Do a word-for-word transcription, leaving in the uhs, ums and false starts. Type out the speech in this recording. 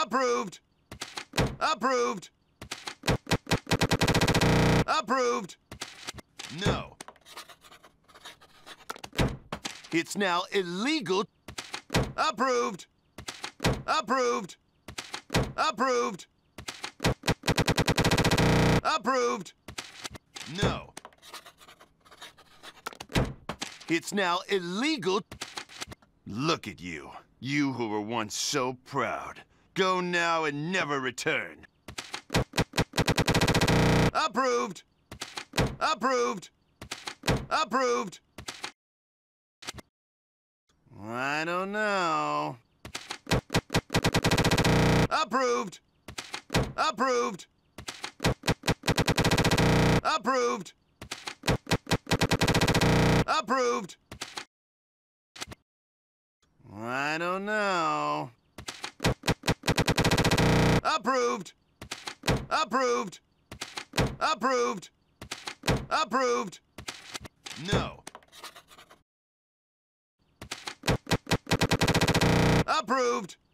Approved. Approved. Approved. No. It's now illegal. Approved. Approved. Approved. Approved. No. It's now illegal. Look at you. You who were once so proud. Go now and never return. Approved. Approved. Approved. I don't know. Approved. Approved. Approved. Approved. I don't know. Approved. Approved. Approved. Approved. No. Approved.